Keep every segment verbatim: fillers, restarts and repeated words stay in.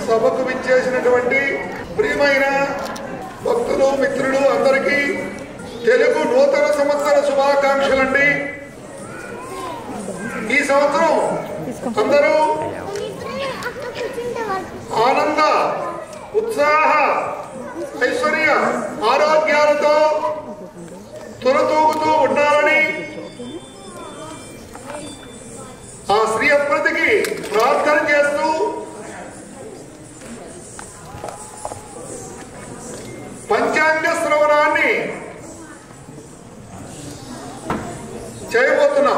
సభకు విచ్చేసినటువంటి ప్రియమైన భక్తులు మిత్రులు అందరికీ తెలుగు నూతన సంవత్సర శుభాకాంక్షలండి. ఈ సంవత్సరం అందరూ ఆనంద ఉత్సాహ ఐశ్వర్య ఆరోగ్యాలతో తురతూగుతూ ఉండాలని ఆ శ్రీ అప్రతికి ప్రార్థన చేస్తూ పంచాంగ శ్రవణాన్ని చేయబోతున్నాం.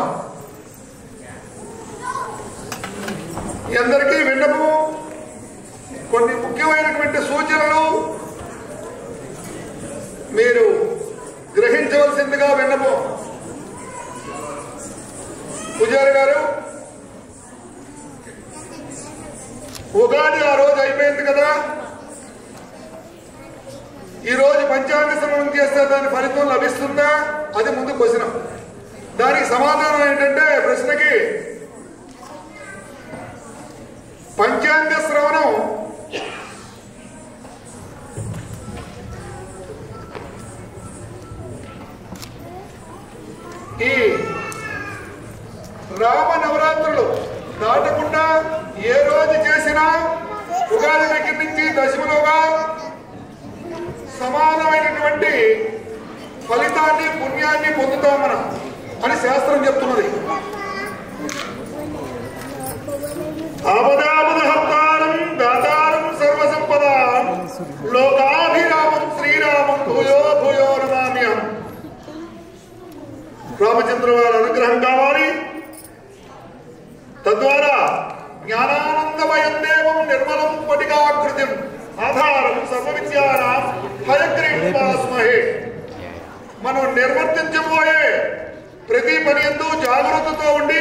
మీ అందరికీ విన్నపం, కొన్ని ముఖ్యమైనటువంటి సూచనలు మీరు గ్రహించవలసిందిగా విన్నపం. పూజారి గారు, ఉగాది ఆ రోజు అయిపోయింది కదా, ఈ రోజు పంచాంగ శ్రవణం చేస్తే దాని ఫలితం లభిస్తుందా? అది ముందు క్వశ్చన్. దానికి సమాధానం ఏంటంటే, ప్రశ్నకి పంచాంగ శ్రవణం ఈ రామ నవరాత్రులు దాటకుండా ఏ రోజు చేసినా ఉగాది దగ్గర నుంచి దశమిలోగా సమానమైనటువంటి ఫలితాన్ని పుణ్యాన్ని పొందుతాం మనం అని శాస్త్రం చెప్తున్నది. ఆపదాపదహర్తారం దాతారం సర్వసంపదాం లోకాభిరామం శ్రీరామం భూయో భూయో నమామ్యహం. రామచంద్ర వారి అనుగ్రహం కావాలి. తద్వారా జ్ఞానానందమయం దేవం నిర్మలం స్ఫటికాకృతిం ఆధారం సర్వ విద్యానాం హయగ్రీవాస్మహే. మనం నిర్వర్తించబోయే ప్రతి పని యందు జాగ్రత్తతో ఉండి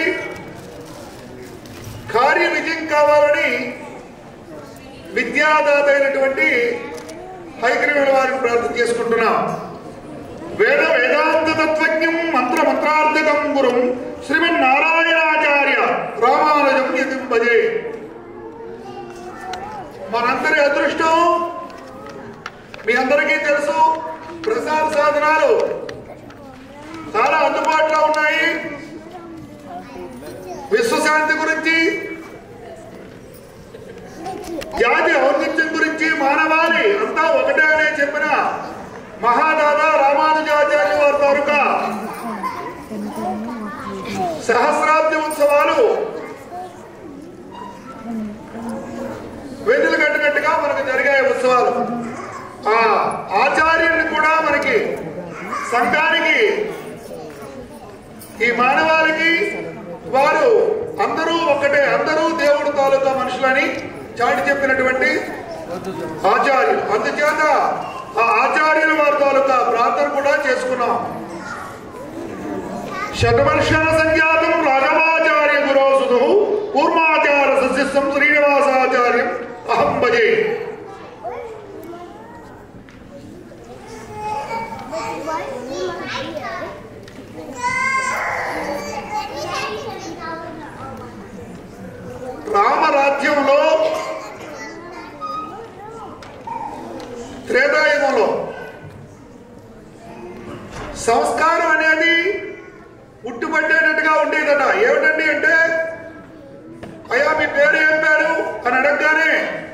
కార్య విజయం కావాలని విద్యాదాత అయినటువంటి హయగ్రీవుల వారిని ప్రార్థన చేసుకుంటున్నాం. వేద వేదాంత తత్వజ్ఞం మంత్ర మంత్రార్థకం గురుం శ్రీమన్నారాయణాచార్య రామానుజం యతిం భజే. మనందరి అదృష్టం మీ అందరికీ తెలుసు, ప్రసాద సాధనాలు చాలా అందుబాటులో ఉన్నాయి. విశ్వశాంతి గురించి, జాతి ఔన్నత్యం గురించి, మానవాళి అంతా ఒకటే అనే చెప్పిన మహాదాదా రామానుజాచార్య వారి తాలూకా సహస్రాబ్ది ఉత్సవాలు వెన్నులు కట్టినట్టుగా మనకు జరిగాయి ఉత్సవాలు. ఆ ఆచార్యుని కూడా మనకి సంఘానికి, ఈ మానవాళికి వారు అందరూ ఒకటే, అందరూ దేవుడు తాలూకా మనుషులని చాటి చెప్పినటువంటి ఆచార్యులు. అందుచేత ఆ ఆచార్యుల వారి తాలూకా ప్రార్థన కూడా చేసుకున్నాం. శతవర్షణ సంఖ్యాతం రాఘవాచార్య గురోసుదు కూర్మాచార సస్యస్థం శ్రీనివాసాచార్యం అహం భజే. రామరాజ్యంలో త్రేతాయుగంలో సంస్కారం అనేది ఉట్టుపట్టేటట్టుగా ఉండేదట. ఏమిటండి అంటే, అయ్యా మీ పేరు ఏం పేరు అని అడగగానే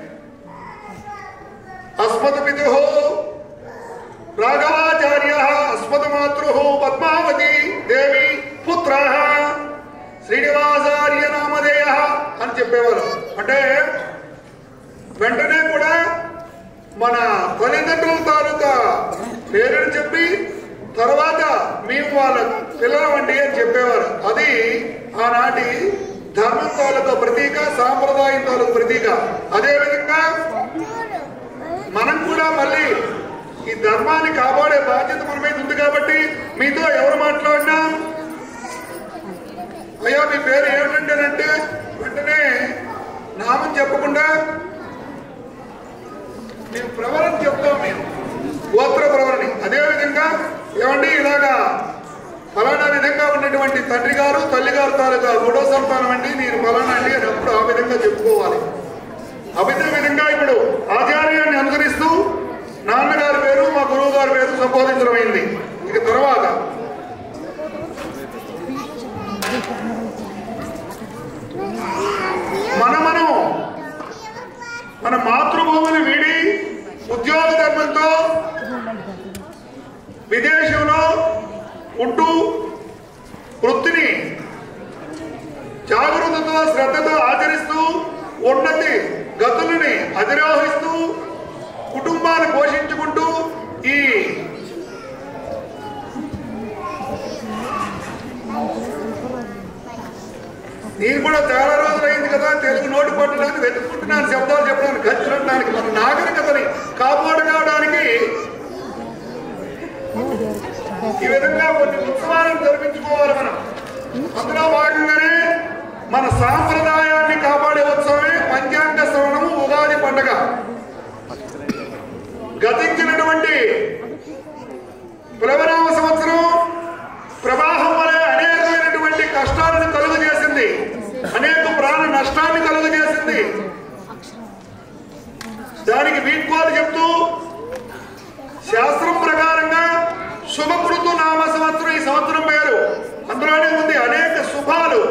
అస్మత్ పితు రాఘవాచార్య అస్మత్ మాతృ పద్మావతి దేవి పుత్ర శ్రీనివాసార్య నామధేయ అని చెప్పేవారు. అంటే వెంటనే కూడా మన తల్లిదండ్రుల తాలూకా పేరుని చెప్పి తర్వాత మేము వాళ్ళ పిల్లలవండి అని చెప్పేవారు. అది ఆనాటి ధర్మం తాలూకా ప్రతీక, సాంప్రదాయం తాలూకా ప్రతీక. అదేవిధంగా మనం కూడా మళ్ళీ ఈ ధర్మాన్ని కాపాడే బాధ్యత మన మీద ఉంది. కాబట్టి మీతో ఎవరు మాట్లాడినా అయ్యా మీ పేరు ఏమిటంటేనంటే వెంటనే నామం చెప్పకుండా మేము ప్రవరణ చెప్తాం, మేము గోత్ర ప్రవరణి. అదేవిధంగా ఏమండి ఇలాగా ఫలానా విధంగా ఉన్నటువంటి తండ్రి గారు తల్లి గారు తాలూకా మూడో సంతానం అండి, నేను ఫలానా అండి అని అప్పుడు ఆ విధంగా చెప్పుకోవాలి. అభిత విధంగా ఇప్పుడు ఆచార్యాన్ని అనుసరిస్తూ నాన్నగారి పేరు మా గురువు గారి పేరు సంబోధించడమైంది. ఇక తర్వాత మన మనం మన మాతృభూమిని వీడి ఉద్యోగ ధర్మంతో విదేశంలో ఉంటూ వృత్తిని జాగృతతో శ్రద్ధతో ఆచరిస్తూ ఉన్నతి గతులని అధిరోహిస్తూ కుటుంబాన్ని పోషించుకుంటూ ఈ నేను కూడా చాలా రోజులైంది కదా తెలుగు నోటు పట్టడానికి వెతుక్కుంటున్నాను, శబ్దాలు చెప్పడానికి ఖర్చుడానికి మన నాగరికతని కాపాడుకోవడానికి ఈ విధంగా కొన్ని ఉత్సవాలను జరిపించుకోవాలి మనం. అందులో భాగంగానే మన సాంప్రదాయాన్ని కాపాడే ఉత్సవమే పంచాంగ శ్రవణము ఉగాది పండుగ. గతించినటువంటి ప్లవనామ సంవత్సరం ప్రవాహం వలె అనేకమైనటువంటి కష్టాలను కలుగజేసింది, అనేక ప్రాణ నష్టాన్ని కలుగజేసింది. దానికి వీడ్కోలు చెప్తూ శాస్త్రం ప్రకారంగా శుభకృతు నామ సంవత్సరం ఈ సంవత్సరం పేరు. అందులోనే ఉంది అనేక శుభాలు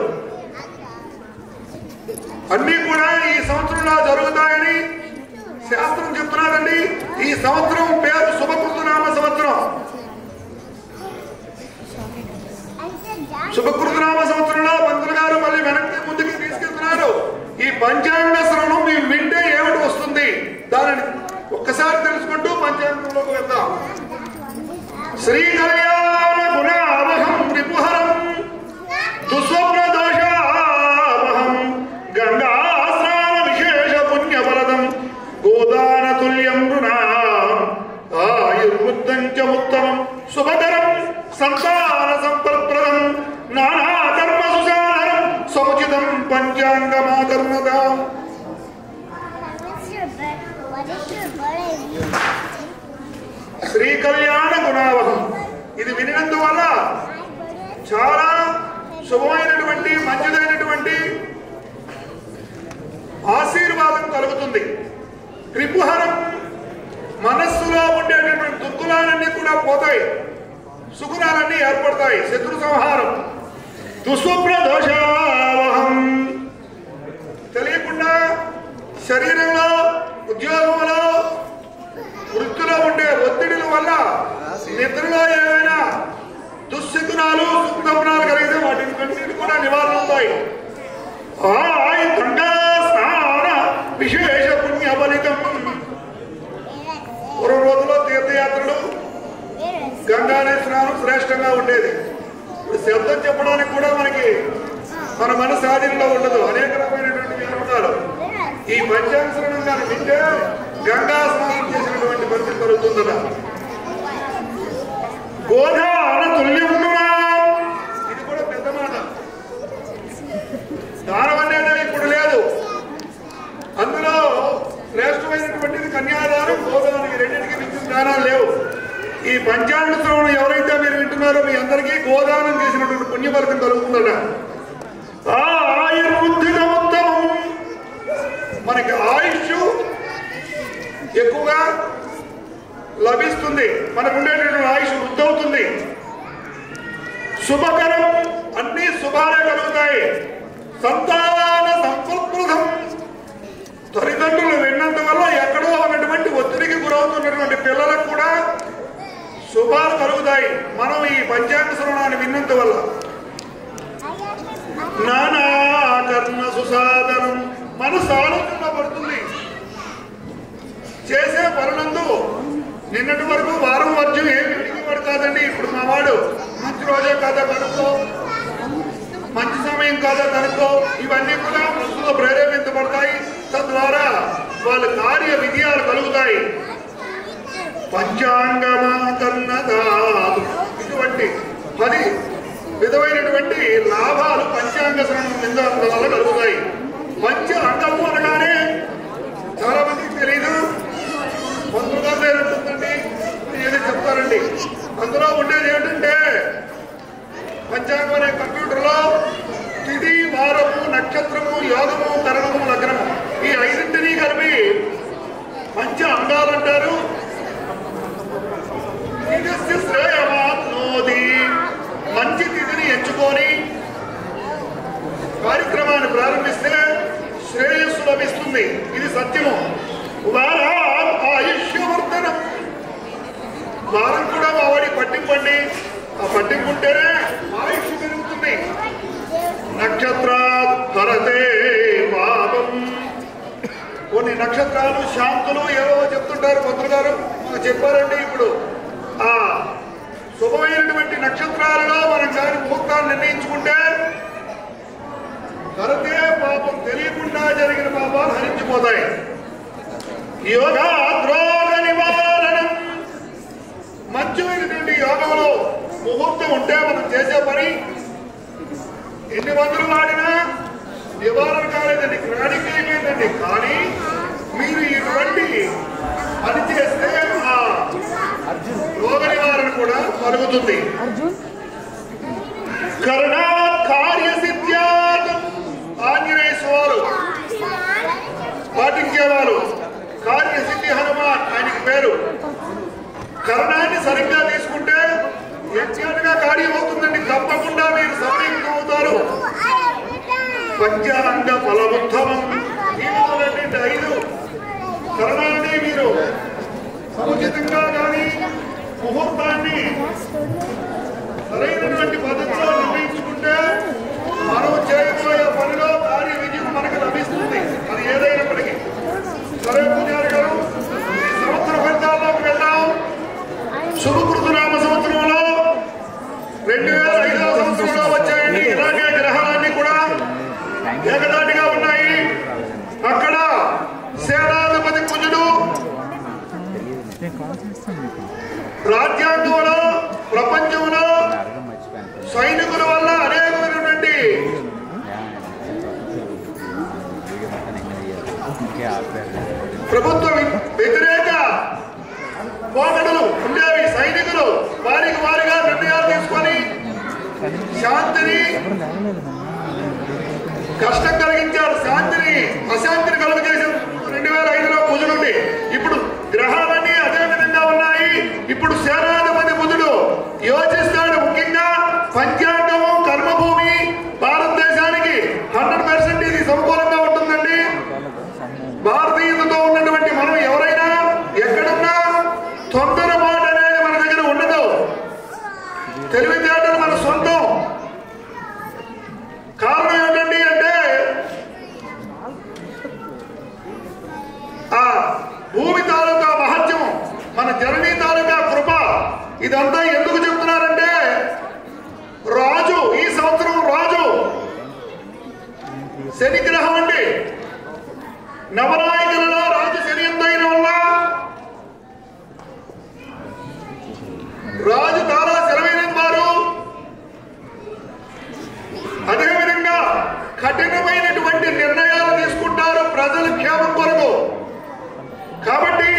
అన్నీ కూడా ఈ సంవత్సరంలో జరుగుతాయని శాస్త్రం చెప్తున్నారండి. ఈ సంవత్సరం పేరు శుభకృతు నామ సంవత్సరం. శుభకృతు నామ సంవత్సరంలో పంతులు గారు మళ్ళీ వెనక్కి ముందుకు తీసుకెళ్తున్నారు. ఈ పంచాంగ శ్రవణం మేము వింటే ఏమిటి వస్తుంది దానిని ఒక్కసారి తెలుసుకుంటూ పంచాంగంలోకి వెళ్దాం. శ్రీ కళ్యాణ గుణావహం త్రిపుహరం దుస్వప్న దోషావహం గంగా స్నాన విశేష పుణ్యఫలదం గోదాన తుల్యం నృణాం ఆయుర్బుద్ధం చ ఉత్తమం శుభకరం సంతాన సంపత్ప్రదం నానా కర్మ సుసారం సముచితం పంచాంగమాకర్మదాం. శ్రీ కళ్యాణ గుణావహం ఇది వినినందువల్ల చాలా శుభమైనటువంటి మంచిదైనటువంటి ఆశీర్వాదం కలుగుతుంది. త్రిపుహరం మనస్సులో ఉండేటటువంటి దుఃఖులన్నీ కూడా పోతాయి, సుగుణాలన్నీ ఏర్పడతాయి, శత్రు సంహారం. దుస్వప్న దోషావహం తెలియకుండా శరీరంలో ఉద్యోగంలో వృత్తిలో ఉండే ఒత్తిడిల వల్ల నిద్రలో ఏమైనా దుశ్శకునాలు సుప్తపనాలు కలిగితే వాటిని కన్నిటి కూడా నివారణ అవుతాయి. ఆయ్ గంగా స్నాన విశేష పుణ్య ఫలితం. పూర్వ రోజుల్లో తీర్థయాత్రలు గంగానే స్నానం శ్రేష్టంగా ఉండేది. ఇప్పుడు శబ్దం చెప్పడానికి కూడా మనకి మన మనసు ఆధీనంలో ఉండదు, అనేక రకమైనటువంటి వ్యాపారాలు. ఈ పంచాంగ గాని వింటే గంగా స్నానం చేసినటువంటి పరిస్థితి కలుగుతుందట. గోదాన తుల్యం ఇది కూడా పెద్ద మాట. దానం అనేది ఇప్పుడు లేదు. అందులో శ్రేష్టమైనటువంటిది కన్యాదానం, గోదానం. ఈ రెండింటికి మించిన దానాలు లేవు. ఈ పంచాంగ శ్రవణం ఎవరైతే మీరు వింటున్నారో మీ అందరికీ గోదానం చేసినటువంటి పుణ్యఫలితం కలుగుతుందట. ఆయుర్బుద్ధిగా ఉత్తమం మనకి ఆయుష్ ఎక్కువగా లభిస్తుంది, మనకు ఉండేటటువంటి ఆయుష్ వృద్ధి అవుతుంది. శుభకరం అన్ని శుభాలే కలుగుతాయి. సంతాన సంపత్ప్రదం తల్లిదండ్రులు విన్నంత వల్ల ఎక్కడో ఉన్నటువంటి ఒత్తిడికి గురవుతున్నటువంటి పిల్లలకు కూడా శుభాలు కలుగుతాయి మనం ఈ పంచాంగ శ్రవణాన్ని విన్నంత వల్ల. నానా కర్మ సుసాధనం మనసు ఆలోచనలో పడుతుంది. చేసే పనులందు నిన్నటి వరకు వారం వర్జం ఏమి విడిగివాడు కాదండి. ఇప్పుడు మా వాడు మంచి రోజే కాదా కనుక్కో, మంచి సమయం కాదా కనుక్కో, ఇవన్నీ కూడా మనసులో ప్రేరేపించబడతాయి. తద్వారా వాళ్ళ కార్య విజయాలు కలుగుతాయి. పంచాంగమాకర్ణదాతు ఇటువంటి పది విధమైనటువంటి లాభాలు పంచాంగ శ్రవణం వల్ల కలుగుతాయి. పంచ అంగము అనగానే చాలా మందికి తెలియదు, మంత్రుగా పేరుంటుందండి, ఏదో చెప్తారండి. అందులో ఉండేది ఏంటంటే పంచాంగం అనే కంప్యూటర్లో తిథి, వారము, నక్షత్రము, యోగము, కరణము, లగ్నము ఈ ఐదింటినీ కలిపి అంగాలంటారు. తిథిస్య శ్రేయమాప్నోతి, మంచి తిథిని ఎంచుకొని కార్యక్రమాన్ని ప్రారంభిస్తే శ్రేయస్సు లభిస్తుంది. ఇది సత్యము. వారా ఆయుష్యవర్ధనం, వారం కూడా మా వాడి పట్టింపండి. ఆ పట్టింపుంటేనే ఆయుష్ పెరుగుతుంది. నక్షత్రా భరతే పాపం, కొన్ని నక్షత్రాలు శాంతులు ఏవో చెప్తుంటారు. మంత్రులు గారు మాకు చెప్పారండి. ఇప్పుడు ఆ శుభమైనటువంటి నక్షత్రాలలో మనం కానీ ముహూర్తాన్ని నిర్ణయించుకుంటే భరతే పాపం, తెలియకుండా జరిగిన పాపాలు హరించిపోతాయి. యోగా ద్రోగ నివారణం, మంచిమైనటువంటి యోగంలో ముహూర్తం ఉంటే మనం చేసే పని ఎన్ని మందులు వాడినా నివారణ కాలేదండి, క్రానిక్ అయిపోయిందండి. కానీ మీరు ఇటువంటి పని చేస్తే ఆ రోగ నివారణ కూడా కలుగుతుంది. కరుణా కార్యసిద్ధ్యాత్, ఆంజనేయ స్వామి పాటించేవారు. కార్యసిద్ధి హనుమాన్ ఆయనకి పేరు. కరుణాన్ని సరిగ్గా తీసుకుంటే యజ్ఞాలుగా కార్యం అవుతుందండి. తప్పకుండా మీరు సమీపం అవుతారు. పంచాంగ ఫలముత్తమం, ఈ ఐదు కరుణాన్ని మీరు సముచితంగా కానీ ముహూర్తాన్ని సరైనటువంటి పద్ధతిలో నిర్ణయించుకుంటే మనం చేయబోయే పనిలో కార్య విజయం మనకు లభిస్తుంది. అది ఏదైనప్పటికీ. సరే పూజారి గారు, ఈ సంవత్సర ఫలితాల్లోకి వెళ్దాం. శుభకృతనామ సంవత్సరంలో రెండు వేల ఐదవ సంవత్సరంలో వచ్చాయండి. ఇలాగే గ్రహాలన్నీ కూడా ఏకదాటిగా ఉన్నాయి. అక్కడ సేనాధిపతి కుజుడు రాజ్యాంగంలో ప్రపంచంలో సైనికుల వల్ల అనేకమైనటువంటి ప్రభుత్వ వ్యతిరేక పోకడలు ఉండేవి. సైనికులు వారికి వారిగా నిర్ణయాలు తీసుకొని శాంతిని కష్టం కలిగించారు. శాంతిని అశాంతిని కలుగజేశారు. రెండు వేల ఐదులో బుధుడుండి. ఇప్పుడు గ్రహాలన్నీ అదే విధంగా ఉన్నాయి. ఇప్పుడు సేనాధిపతి బుధుడు యోచిస్తాడు. ముఖ్యంగా పంచాంగము, కర్మభూమి భారతదేశానికి హండ్రెడ్ పర్సెంట్ ఇది సంపూర్ణంగా ఉంటుందండి. భారతీయులతో ఉన్నటువంటి మనం ఎవరైనా ఎక్కడున్నా తొందరపాటు అనేది మన దగ్గర ఉండదు. తెలివితేటలు మన సొంతం. కారణం ఏంటండి అంటే ఆ భూమి తాలూకా మహత్యం, మన జననీ తాలూకా కృప. ఇదంతా ఎందుకు చెప్తున్నారంటే రాజు, ఈ సంవత్సరం రాజు శని గ్రహం అండి. నవనాయకులలో రాజు శని ఎంతైన వల్ల రాజు చాలా సెలవైన వారు. అదేవిధంగా కఠినమైనటువంటి నిర్ణయాలు తీసుకుంటారు ప్రజల క్షేమం కొరకు. కాబట్టి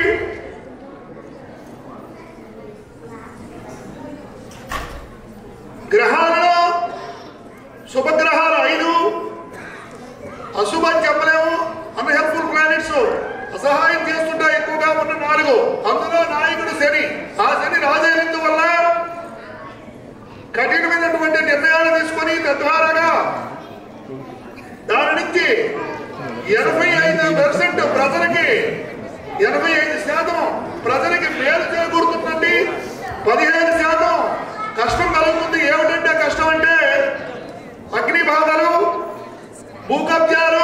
గ్రహాలలో శుభగ్రహాలు ఐదు, అశుభం చెప్పలేము. అన్హెల్ప్ఫుల్ ప్లానెట్స్ అసహాయం చేస్తుంటాయి ఎక్కువగా ఉన్న నాలుగు. అందులో నాయకుడు శని. ఆ శని రాజైనందువల్ల కఠినమైనటువంటి నిర్ణయాలు తీసుకొని తద్వారాగా దాని నుంచి ఎనభై ఐదు పర్సెంట్ ప్రజలకి ఎనభై ఐదు శాతం ప్రజలకి మేలు చేకూరుతుందండి. పదిహేను శాతం కష్టం కలుగుతుంది. ఏమిటంటే కష్టం అంటే అగ్ని బాధలు, భూకబ్జాలు,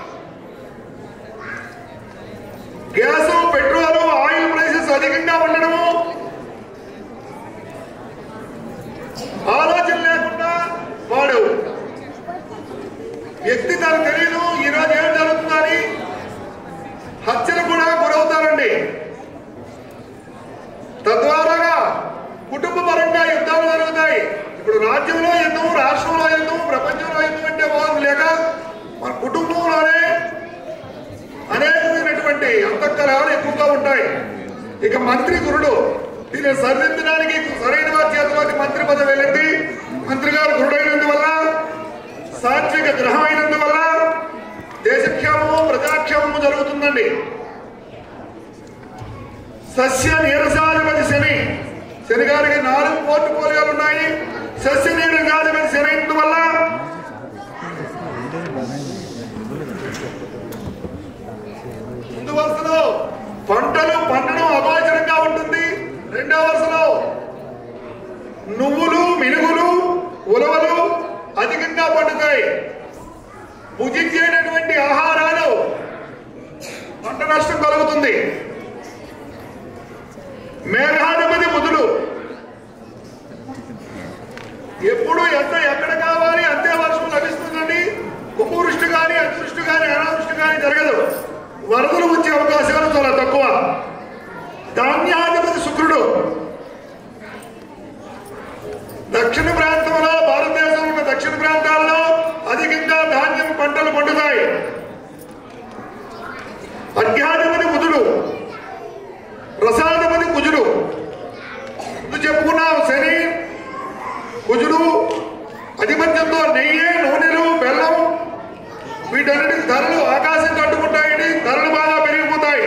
గ్యాసు, పెట్రోలు, ఆయిల్ ప్రైసెస్ అధికంగా ఉండడము, ఆలోచన లేకుండా వాడు వ్యక్తి తనకు తెలియదు ఈరోజు ఏం జరుగుతుందని హత్యలు కూడా గురవుతారండి. తద్వారాగా కుటుంబ పరంగా యుద్ధాలు జరుగుతాయి. ఇప్పుడు రాజ్యంలో యుద్ధం, రాష్ట్రంలో యుద్ధం, ప్రపంచంలో యుద్ధం అంటే బాగు లేక మన కుటుంబంలోనే అనేకమైనటువంటి అంతఃకరాలు ఎక్కువగా ఉంటాయి. ఇక మంత్రి గురుడు దీన్ని సరిదిద్దడానికి సరైన వారి చేతిలోకి మంత్రి పదవి వెళ్ళింది. మంత్రి గారు గురుడైనందువల్ల, సాత్విక గ్రహం అయినందువల్ల దేశక్షేమము, ప్రజాక్షేమము జరుగుతుందండి. సస్య నీరసాధిపతి శని, శని గారికి నాలుగు పోర్టుఫోలియోలు ఉన్నాయి. సస్య నీరసాధిపతి శని వల్ల ముందు వరుసలో పంటలు పండడం అగోచరంగా ఉంటుంది. రెండవ వరుసలో నువ్వులు, మినుగులు, ఉలవలు అధికంగా పండుతాయి. భుజించేటటువంటి ఆహారాలు పంట నష్టం కలుగుతుంది. మేఘాధిపతి బుధుడు ఎప్పుడు ఎంత ఎక్కడ కావాలి అంతే వర్షం లభిస్తుందండి. కుంభవృష్టి కానీ, అతివృష్టి కానీ, అనావృష్టి కానీ జరగదు. వరదలు వచ్చే అవకాశాలు చాలా తక్కువ. ధాన్యాధిపతి శుక్రుడు దక్షిణ ప్రాంతంలో, భారతదేశంలో ఉన్న దక్షిణ ప్రాంతాల్లో అధికంగా ధాన్యం పంటలు పండుతాయి. అర్ఘ్యాధిపతి బుధుడు, రసాధిపతి కుజుడు. ముందు చెప్పుకున్నాం శని కుజుడు అధిపత్యంతో నెయ్యి, నూనెలు, బెల్లం వీటన్నిటి ధరలు ఆకాశం కట్టుకుంటాయండి. ధరలు బాగా పెరిగిపోతాయి.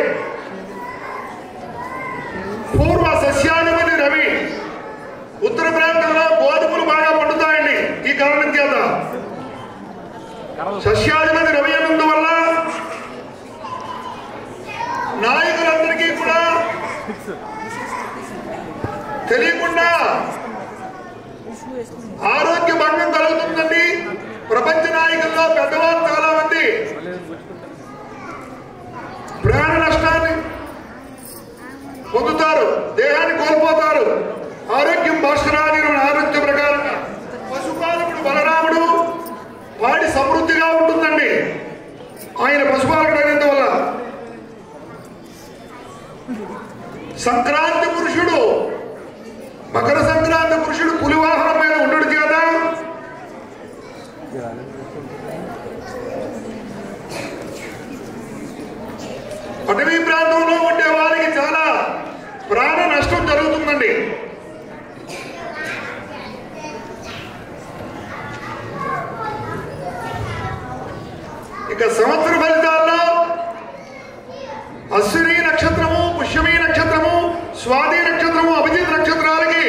పూర్వ సస్యాధిపతి రవి, ఉత్తర ప్రాంతంలో గోధుమలు బాగా పండుతాయండి. ఈ కారణం చేత సస్యాధిపతి రవి అన్నందువల్ల నాయకులందరికీ కూడా తెలియకుండా ఆరోగ్య భంగం కలుగుతుందండి. ప్రపంచ నాయకుల్లో పెద్దవారు చాలా మంది ప్రాణ నష్టాన్ని పొందుతారు, దేహాన్ని కోల్పోతారు. ఆరోగ్యం భాస్కరాది ఆరోగ్య ప్రకారంగా పశుపాలకుడు బలరాముడు వాడి సమృద్ధిగా ఉంటుందండి. ఆయన పశుపాలకుడు అయినందువల్ల సంక్రాంతి పురుషుడు, మకర సంక్రాంతి పురుషుడు పులివాహనం మీద ఉండడు చేత అటవీ ప్రాంతంలో ఉండే వారికి చాలా ప్రాణ నష్టం జరుగుతుందండి. ఇక సంవత్సర ఫలితాల్లో అశ్విని నక్షత్రము, పుష్యమి నక్షత్రము, స్వాతి నక్షత్రము, అభిజిత్ నక్షత్రాలకి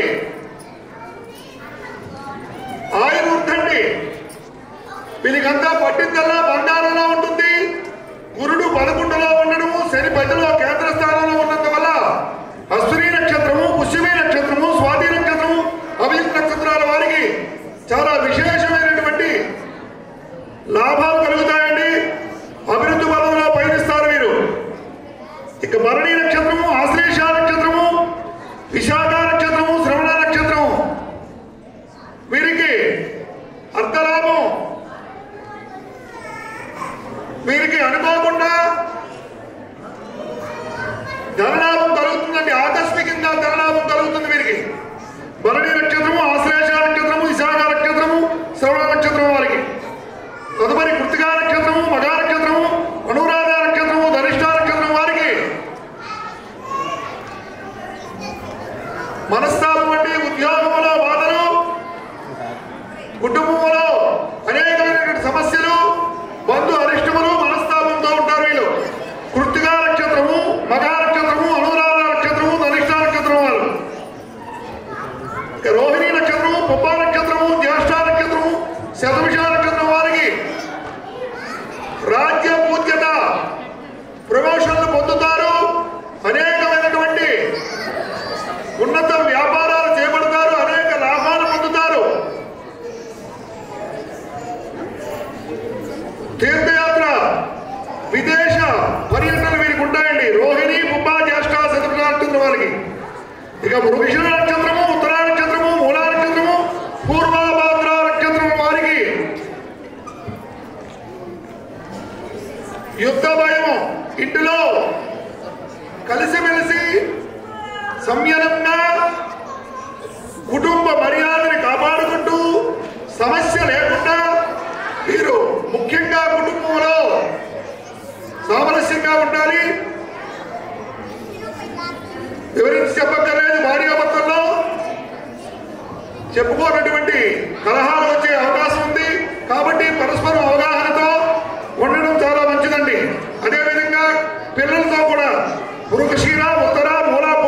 ఆయుర్వృద్ధండి. వీళ్ళకంతా పట్టిందల్లా బంగారంలో ఉంటుంది. గురుడు పదకొండులో ఉండడము, శని పదిలో కేంద్ర స్థానంలో ఉన్నందువల్ల అశ్విని నక్షత్రము, పుష్యమి నక్షత్రము, స్వాతి నక్షత్రము, అభిజిత్ నక్షత్రాల వారికి చాలా విశేషమైనటువంటి లాభాలు కలుగుతాయండి. అభివృద్ధి పదంలో పయనిస్తారు వీరు. ఇక భరణి నక్షత్రము, ఆశ్లేష నక్షత్రము, విశాఖ నక్షత్రము, శ్రవణ నక్షత్రము వీరికి అర్ధలాభం. వీరికి అనుకోకుండా ధనలాభం కలుగుతుందండి. ఆకస్మికంగా ధనలాభం కలుగుతుంది వీరికి. భరణి నక్షత్రము, ఆశ్లేష నక్షత్రము, విశాఖ నక్షత్రము, శ్రవణ నక్షత్రం వారికి. తదుపరి కృతికా నక్షత్రము, మఘా నక్షత్రము, అనురాధ నక్షత్రము, ధనిష్ఠ నక్షత్రం వారికి మనస్తాపం అంటే ఉద్యోగంలో బాధలు, కుటుంబంలో అనేకమైనటువంటి సమస్యలు, బంధు అరిష్టములు, మనస్తాపంతో ఉంటారు వీళ్ళు. కృతికా నక్షత్రము, మఘా నక్షత్రము, అనురాధ నక్షత్రము, ధనిష్ఠ నక్షత్రం వారు. రోహిణి నక్షత్రము, పుబ్బ నక్షత్రము, జ్యేష్ఠ నక్షత్రము, శతభిష నక్షత్రం వారికి రాజ్య పూజ్యత, ప్రమోషన్లు పొందుతారు. అనేకమైనటువంటి ఉన్నత వ్యాపారాలు చేపడతారు. అనేక లాభాలు పొందుతారు. తీర్థయాత్ర, విదేశ పర్యటనలు వీరికి ఉంటాయండి. రోహిణి, పుబ్బ, జ్యేష్ఠ, శతభిష నక్షత్రం వారికి. ఇక మృగశిర నక్షత్రము, ఉత్తరా నక్షత్రము, మూలా నక్షత్రము, పూర్వాభాద్ర నక్షత్రం వారికి యుద్ధ భయము, ఇంటిలో కలిసిమెలిసి సంయనంగా కుటుంబ మర్యాదని కాపాడుకుంటూ సమస్య లేకుండా వీరు ముఖ్యంగా కుటుంబంలో సామరస్యంగా ఉండాలి. వివరించి చెప్పక్కర్లేదు. భార్యాభర్తల్లో చెప్పుకోనటువంటి కలహాలు వచ్చే అవకాశం ఉంది. కాబట్టి పరస్పరం అవగాహనతో ఉండడం చాలా మంచిదండి. అదేవిధంగా పిల్లలతో కూడా మృగశిర, ఉత్తర, మూల,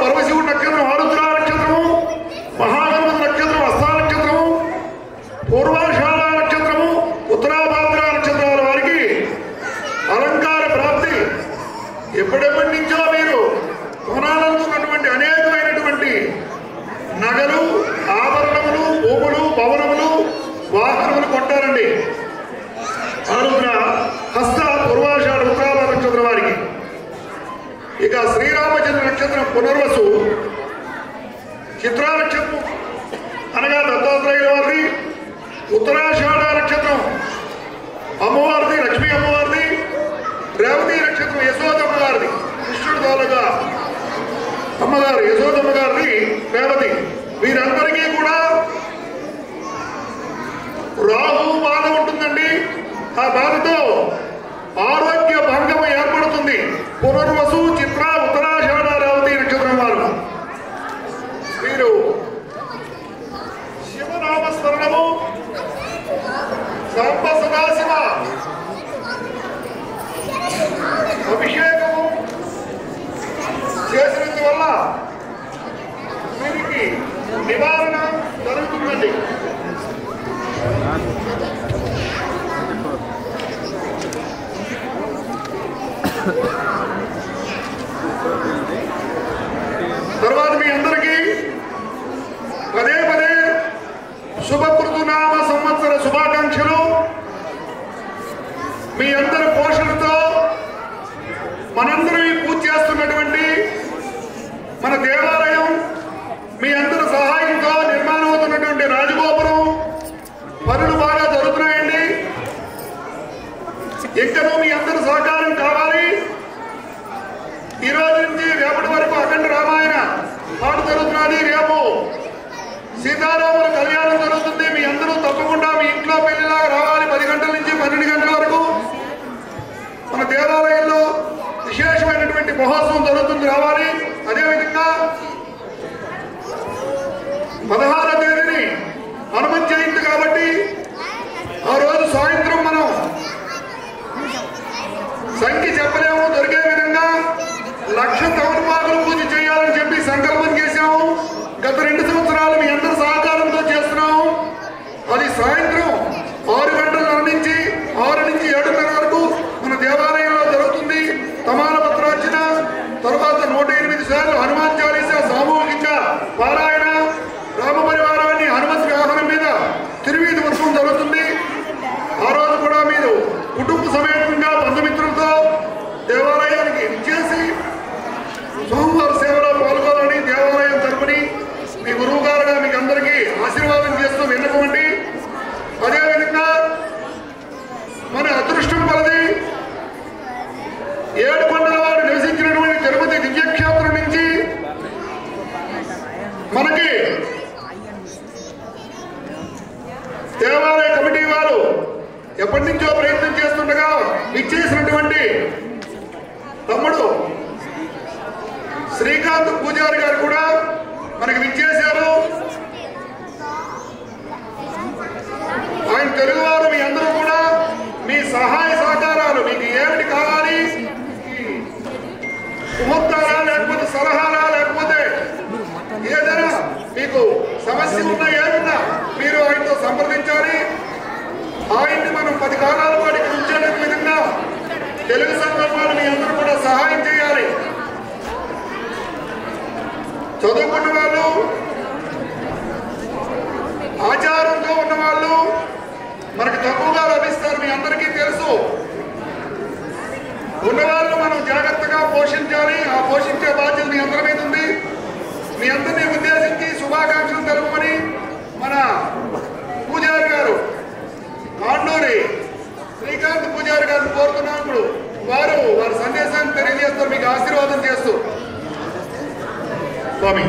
పరమశివుడి నక్షత్రం ఆరుద్ర నక్షత్రము, మహాగణపతి నక్షత్రం హస్త నక్షత్రము, పూర్వాషాఢ నక్షత్రము, ఉత్తరాభాద్ర నక్షత్రాల వారికి అలంకార ప్రాప్తి. ఎప్పుడెప్పటి నుంచో మీరు కొనాలనుకున్నటువంటి అనేకమైనటువంటి నగలు, ఆభరణములు, భూములు, భవనములు, వాహనములు కొంటారండి. ఆరుద్ర హస్త పూర్వాషాఢ ఉత్తరాభ నక్షత్రం వారికి. ఇక శ్రీరామచంద్ర నక్షత్రం పునర్వసు, చిత్రా నక్షత్రం అనగా దత్తాత్రేయుల వారిది, ఉత్తరాషాఢ నక్షత్రం అమ్మవారిది, లక్ష్మీ అమ్మవారిది, రేవతి నక్షత్రం యశోదమ్మ గారిది, కృష్ణుడు తాలూగా అమ్మగారు యశోదమ్మ గారిది రేవతి. వీరందరికీ కూడా రాహు బాధ ఉంటుందండి. ఆ బాధతో ఆరోగ్య భంగం ఏర్పడుతుంది. పునర్వసు, చిత్ర, ఉత్తరాషాఢ, రేవతి నక్షత్రం వారు వీరు శివనామస్మరణము, సాంబ సదాశివ అభిషేకము చేసినందువల్ల వీరికి నివారణ జరుగుతుందండి. తర్వాత మీ అందరికీ పదే పదే శుభకృతునామ సంవత్సర శుభాకాంక్షలు. మీ అందరి పోషణతో మనందరం పూజ చేస్తున్నటువంటి మన దేవాలయం మీ అందరి సహాయంతో నిర్మాణం అవుతున్నటువంటి రాజగోపురం పనులు బాగా జరుగుతున్నాయండి. ఇంకనూ మీ అందరి సహకారం కావాలి. ఈ రోజు నుంచి రేపటి వరకు అఖండ రామాయణ పాట జరుగుతున్నది. రేపు సీతారాముల కళ్యాణం జరుగుతుంది. మీ అందరూ తప్పకుండా మీ ఇంట్లో పెళ్లిలాగా రావాలి. పది గంటల నుంచి పన్నెండు గంటల వరకు మన దేవాలయంలో విశేషమైనటువంటి మహోత్సవం జరుగుతుంది, రావాలి. అదేవిధంగా పదహారవ తేదీని హనుమత్ జయంతి కాబట్టి ఆ రోజు సాయంత్రం మనం సంఖ్య చెప్పలేము, దొరికే విధంగా లక్ష తమలపాకులు పూజ చేయాలని చెప్పి సంకల్పం చేశాము. గత రెండు సంవత్సరాలు మీ అందరి సహకారంతో చేస్తున్నాము. అది సాయంత్రం ఆరు గంటల నుంచి ఆరు నుంచి ఏడున్నర వరకు మన దేవాలయంలో జరుగుతుంది. తమాల పత్రార్చన, తర్వాత నూట ఎనిమిది సార్లు హనుమాన్ చాలీసా సామూహికంగా పారాయణ, రామ పరివారాన్ని హనుమంతు వాహనం మీద తిరువీధి ఉత్సవం జరుగుతుంది. ఆ రోజు కూడా మీరు కుటుంబ సమేతంగా బంధుమిత్రులతో దేవాలయానికి ఇచ్చేసి సోమవార సేవలో పాల్గొనాలని దేవాలయం తరపుని మీ గురువు గారుగా మీకు అందరికీ ఆశీర్వాదం చేస్తూ విన్నపమండి. అదేవిధంగా మన అదృష్టం కొలది ఏడు కొండల వారు నివసించినటువంటి తిరుపతి దివ్యక్షేత్రం నుంచి మనకి దేవాలయ కమిటీ వారు ఎప్పటి నుంచో ప్రయత్నం చేస్తుండగా ఇచ్చేసినటువంటి తమ్ముడు శ్రీకాంత్ పూజారి గారు కూడా మనకి విచ్చేశారు. ఆయన తెలుగువారు మీ అందరూ కూడా మీ సహాయ సహకారాలు మీకు ఏమిటి కావాలి, ముహూర్తాలా లేకపోతే సలహాలా లేకపోతే ఏదైనా మీకు సమస్య ఉన్నా ఏదన్నా మీరు ఆయనతో సంప్రదించాలి. ఆయన్ని మనం పది కాలాల పాటు ఇక్కడ ఉంచే విధంగా తెలుగు సందర్భాలు మీ అందరూ కూడా సహాయం చేయాలి. చదువుకున్న వాళ్ళు, ఆచారంతో ఉన్న వాళ్ళు మనకు తక్కువగా లభిస్తారు, మీ అందరికీ తెలుసు. ఉన్నవాళ్ళు మనం జాగ్రత్తగా పోషించాలి. ఆ పోషించే బాధ్యత మీ అందరి మీద ఉంది. మీ అందరినీ ఉద్దేశించి శుభాకాంక్షలు తెలుపమని మన పూజారి గారు కాండూరి శ్రీకాంత్ పూజారి గారిని కోరుతున్నప్పుడు వారు వారి సందేశాన్ని తెలియజేస్తారు, మీకు ఆశీర్వాదం చేస్తూ. స్వామి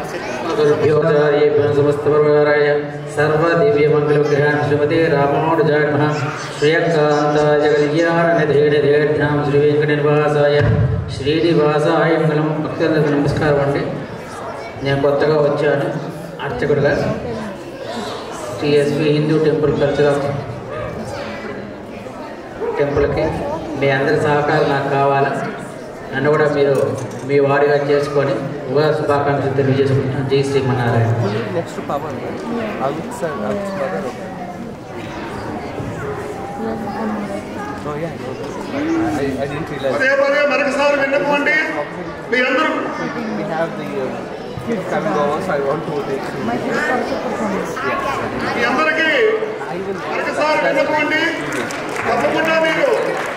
सर्वदिव्यमंगलविग्रहां श्रीमते रामानुजाय नमः श्रेयकान्ताय कल्याणनिधेनिधेढ्यां श्रीवेंकटनिवासाय శ్రీనివాసాయ మంగళం. భక్తులందరికీ నమస్కారం అండి. నేను కొత్తగా వచ్చాను అర్చకుడుగా. టీఎస్పీ హిందూ టెంపుల్ కల్చరల్ టెంపుల్కి మీ అందరి సహకారం నాకు కావాలి. నన్ను కూడా మీరు మీ వారిగా చేసుకొని ఉగాది శుభాకాంక్షలు తెలియజేసుకుంటున్నాను. జై శ్రీమన్నారాయణ. నెక్స్ట్ పవన్ పదే పదే మరొకసారి విన్నపోండి మీరందరూ మీ అందరికీ మరొకసారి విన్నపోండి. తప్పకుండా మీరు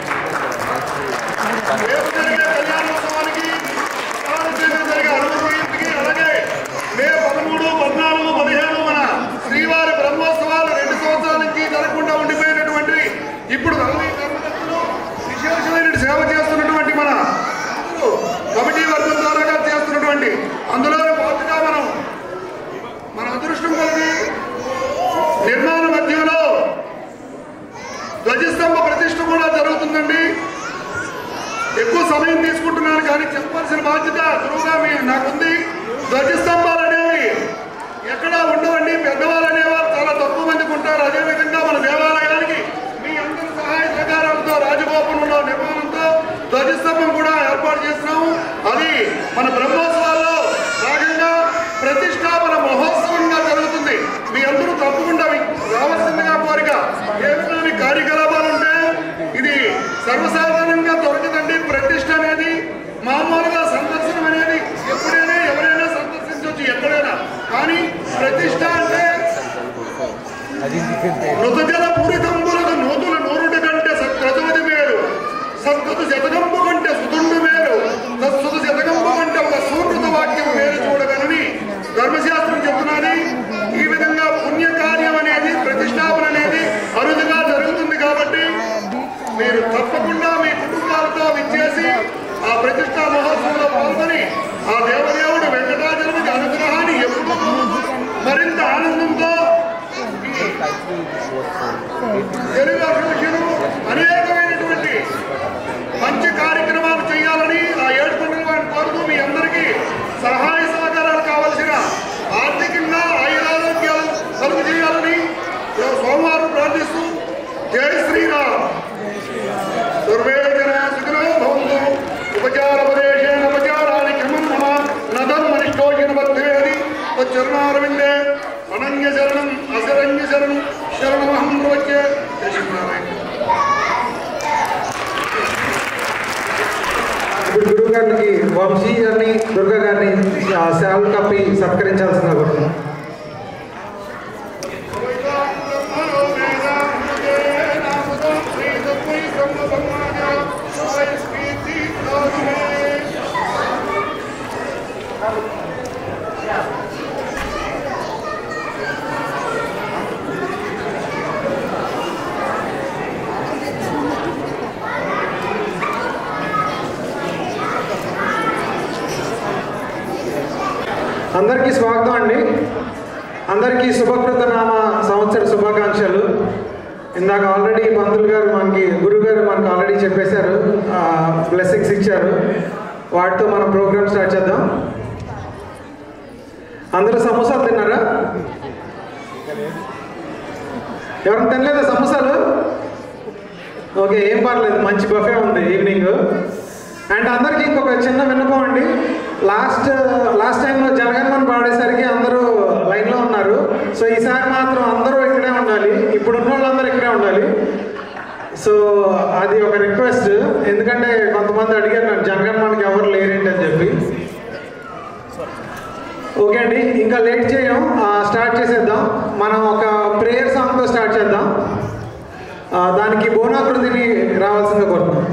రేపు జరిగే కళ్యాణోత్సవానికి జరిగే అనుభూతికి అలాగే మే పదమూడు పద్నాలుగు పదిహేను మన శ్రీవారి బ్రహ్మోత్సవాలు రెండు సంవత్సరాల నుంచి జరగకుండా ఉండిపోయినటువంటి ఇప్పుడు నలభై కర్మకర్తలు విశేషమైన సేవ చేస్తున్నటువంటి మన కమిటీ వర్గం ద్వారా చేస్తున్నటువంటి అందులో పాటుగా మనం మన అదృష్టం కలిగి నిర్మాణ మధ్యంలో ధ్వజస్తంభ ప్రతిష్ఠ కూడా జరుగుతుందండి. ఎక్కువ సమయం తీసుకుంటున్నాను కానీ చెప్పాల్సిన బాధ్యత గురువుగా మీ నాకుంది. ధ్వజస్తంభాలు అనేవి ఎక్కడా ఉండవండి. పెద్దవాళ్ళు అనేవారు చాలా తక్కువ మందికి ఉంటారు. అదేవిధంగా మన దేవాలయానికి మీ అందరి సహాయ సహకారాలతో రాజగోపురంలో నిర్మాణంతో ధ్వజస్తంభం కూడా ఏర్పాటు చేస్తున్నాము. అది మన బ్రహ్మోత్సవాల్లో భాగంగా ప్రతిష్టాపన మహోత్సవంగా జరుగుతుంది. మీ అందరూ తప్పకుండా రావాల్సిందిగా కోరిక. ఏ విధమైన కార్యకలాపాలు ఉంటే ఇది సర్వసాధారణంగా దొరకదండి. ప్రతిష్ట అనేది మామూలుగా సందర్శనం అనేది ఎప్పుడైనా ఎవరైనా సందర్శించవచ్చు ఎక్కడైనా. కానీ ప్రతిష్ట అంటే మృతజల పూరితంబులకు నూతుల నూరుడి కంటే సత్క్రతువది మేలు, సత్కృతు శతకంబు కంటే సుతుండు మేలు, సత్సుతు శతకంబు కంటే ఒక సూకృత వాక్యం మేలు చూడగలని ధర్మశాస్త్రం చెప్తున్నది. ఈ విధంగా పుణ్యకార్యం అనేది ప్రతిష్టాపన అనేది అరుదుగా జరుగుతుంది. కాబట్టి మీరు తప్పకుండా మీ కుటుంబాలతో విచ్చేసి ఆ ప్రతిష్టా మహోత్సవంలో పాల్గొని ఆ దేవదేవుడు వెంకటాచలమికి అనుగ్రహాన్ని ఎప్పుడూ మరింత ఆనందంతో తెలుగు అసోసియేషన్ అనేకమైనటువంటి మంచి కార్యక్రమాలు చేయాలని ఆ ఏడు పండుగ వారిని కోరుతూ మీ అందరికీ సహాయ సహకారాలు కావలసిన ఆర్థికంగా ఆయురారోగ్యాలు కలుగు చేయాలని సోమవారం ప్రార్థిస్తూ జై శ్రీరామ్. సర్వే జనా సుఖినో భవంతు. ఉపచారపదేశేన ఉపచారాన్ని క్రమం మమ నధర్మనిష్టోజన వర్ధేది తచ్చరణారవిందే అనన్య శరణం అశరణ్య శరణం శరణమహం ప్రవచ్యే. ఇప్పుడు గురువు గారికి వంశీ గారిని దుర్గా గారిని సేవలు కప్పి సత్కరించాల్సిందిగా కోరుతున్నాం. అందరికీ స్వాగతం అండి. అందరికీ శుభకృత నామ సంవత్సర శుభాకాంక్షలు. ఇందాక ఆల్రెడీ పంతులు గారు మనకి గురువు గారు మనకు ఆల్రెడీ చెప్పేశారు, బ్లెస్సింగ్స్ ఇచ్చారు. వాటితో మనం ప్రోగ్రామ్ స్టార్ట్ చేద్దాం. అందరూ సమోసాలు తిన్నారా? ఎవరైనా తినలేదా సమోసాలు? ఓకే, ఏం పర్లేదు, మంచి బఫే ఉంది ఈవినింగ్. అండ్ అందరికీ ఇంకొక చిన్న విన్నపం అండి. లాస్ట్ లాస్ట్ టైంలో జనగణమన పాడేసరికి అందరూ లైన్లో ఉన్నారు. సో ఈసారి మాత్రం అందరూ ఇక్కడే ఉండాలి. ఇప్పుడు ఉన్న వాళ్ళందరూ ఇక్కడే ఉండాలి. సో అది ఒక రిక్వెస్ట్. ఎందుకంటే కొంతమంది అడిగారు నాకు జనగణమనకి ఎవరు లేరేంటి అని చెప్పి. ఓకే అండి, ఇంకా లేట్ చేయం, స్టార్ట్ చేసేద్దాం. మనం ఒక ప్రేయర్ సాంగ్తో స్టార్ట్ చేద్దాం. దానికి బోనాకృతిని రావాల్సిందిగా కోరుతున్నాం.